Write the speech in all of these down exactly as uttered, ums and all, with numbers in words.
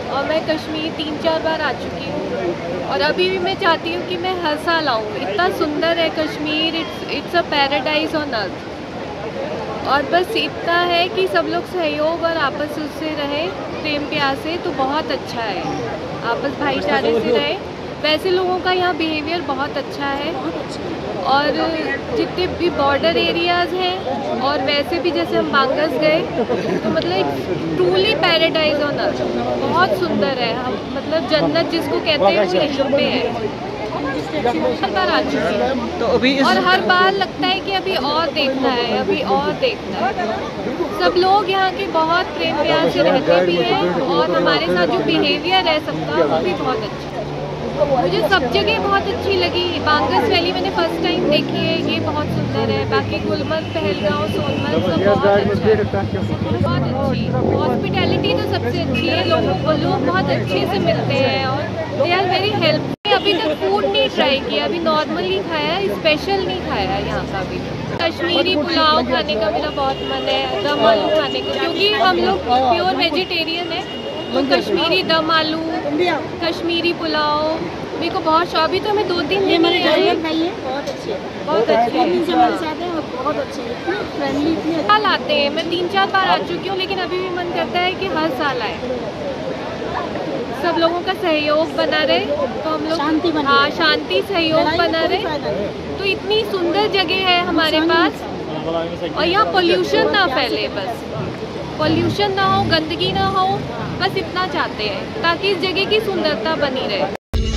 और मैं कश्मीर तीन चार बार आ चुकी हूँ और अभी भी मैं चाहती हूँ कि मैं हर साल आऊँ। इतना सुंदर है Kashmir, it's it's a paradise on earth. और बस इतना है कि सब लोग सहयोग और आपस से रहे, प्रेम प्यार से, तो बहुत अच्छा है। आपस भाईचारे से रहे। वैसे लोगों का यहाँ बिहेवियर बहुत अच्छा है और जितने भी बॉर्डर एरियाज़ हैं और वैसे भी जैसे हम बांगस गए तो मतलब ट्रूली पैराडाइज ऑन अर्थ, बहुत सुंदर है। हम मतलब जन्नत जिसको कहते हैं वो यहीं पे है। हर बार आ चुकी है तो अभी इस... और हर बार लगता है कि अभी और देखना है, अभी और देखना है। सब लोग यहाँ के बहुत प्रेम प्यार से रहते भी हैं और हमारे साथ जो बिहेवियर है सबका वो भी बहुत अच्छा है। मुझे सब जगह बहुत अच्छी लगी। बांगस वैली मैंने फर्स्ट टाइम देखी है, ये बहुत सुंदर है। बाकी गुलमर्ग, पहलगांव, सोनमर्ग सब बहुत अच्छा है, बहुत अच्छी। हॉस्पिटैलिटी तो सबसे अच्छी है, लोग लोग बहुत अच्छे से मिलते हैं और दे आर वेरी हेल्प। अभी तक फूड नहीं ट्राई किया, अभी नॉर्मली खाया, स्पेशल नहीं खाया यहाँ का भी। कश्मीरी पुलाव खाने का मेरा बहुत मन है, दम आलू खाने का, क्योंकि हम लोग प्योर वेजिटेरियन है। तो कश्मीरी दम आलू, कश्मीरी पुलाव मेरे को बहुत शौक। अभी तो मैं दो तीन दिन में आई, बहुत अच्छी है, बहुत अच्छी है, हमारे साथ है और बहुत अच्छी है, इतनी फ्रेंडली, इतनी साल आते हैं। मैं तीन चार बार आ चुकी हूँ लेकिन अभी भी मन करता है कि हर साल आए। सब लोगों का सहयोग बना रहे तो हम लोग शांति बनी हाँ शांति सहयोग बना रहे तो इतनी सुंदर जगह है हमारे पास। और यहाँ पोल्यूशन ना फैले, बस पोल्यूशन ना हो, गंदगी ना हो, बस इतना चाहते हैं ताकि इस जगह की सुंदरता बनी रहे।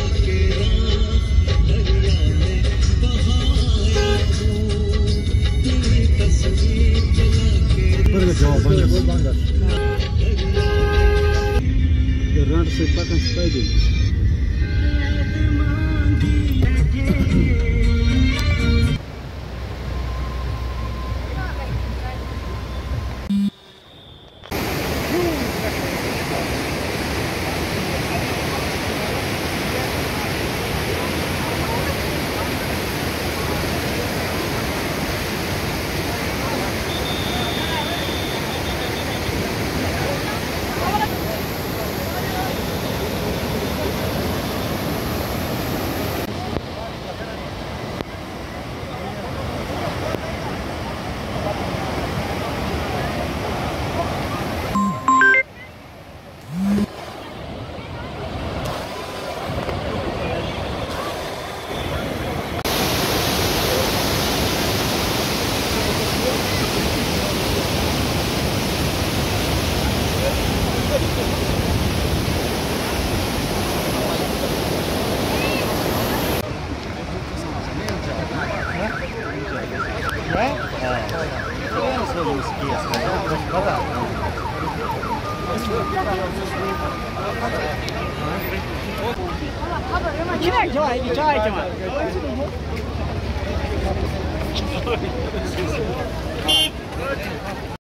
Gidek çay, çay çay.